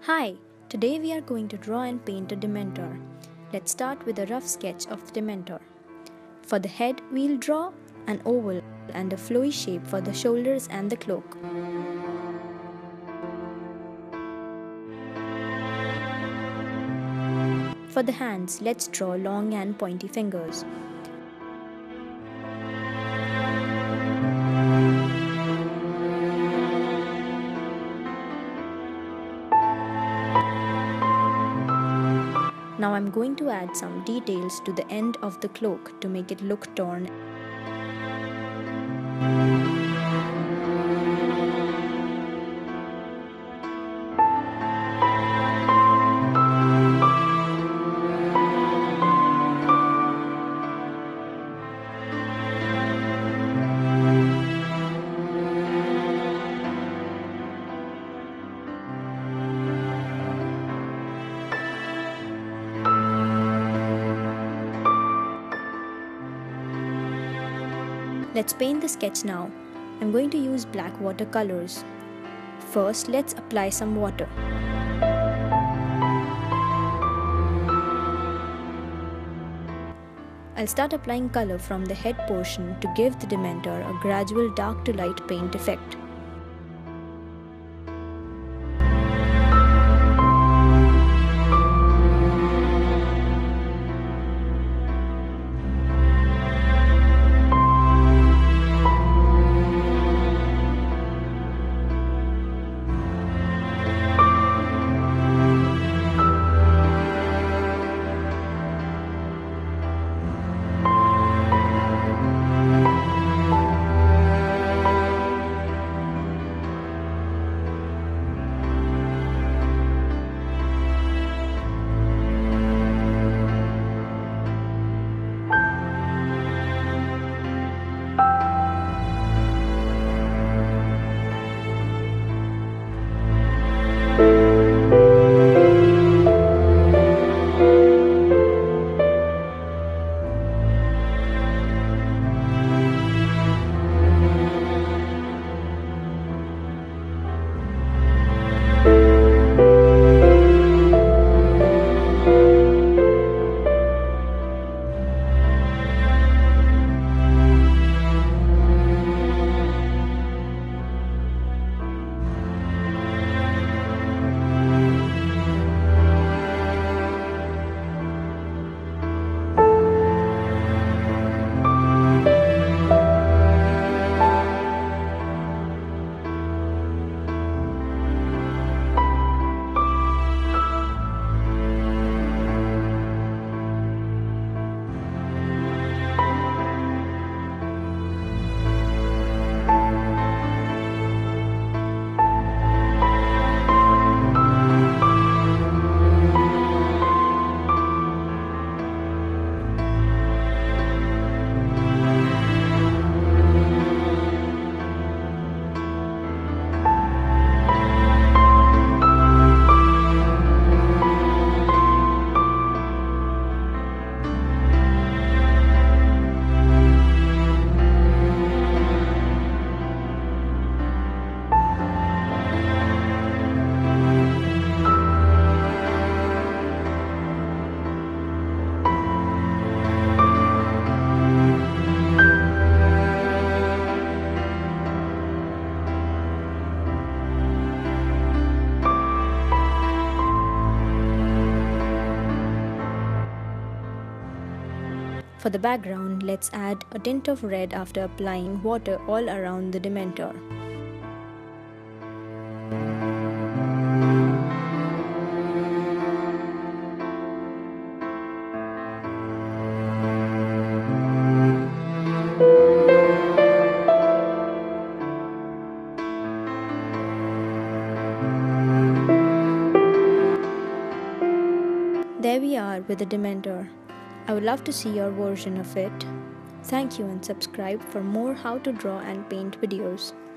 Hi, today we are going to draw and paint a Dementor. Let's start with a rough sketch of the Dementor. For the head, we'll draw an oval and a flowy shape for the shoulders and the cloak. For the hands, let's draw long and pointy fingers. Now I'm going to add some details to the end of the cloak to make it look torn. Let's paint the sketch now. I'm going to use black watercolors. First, let's apply some water. I'll start applying color from the head portion to give the Dementor a gradual dark to light paint effect. For the background, let's add a tint of red after applying water all around the Dementor. There we are with the Dementor. I would love to see your version of it. Thank you and subscribe for more how to draw and paint videos.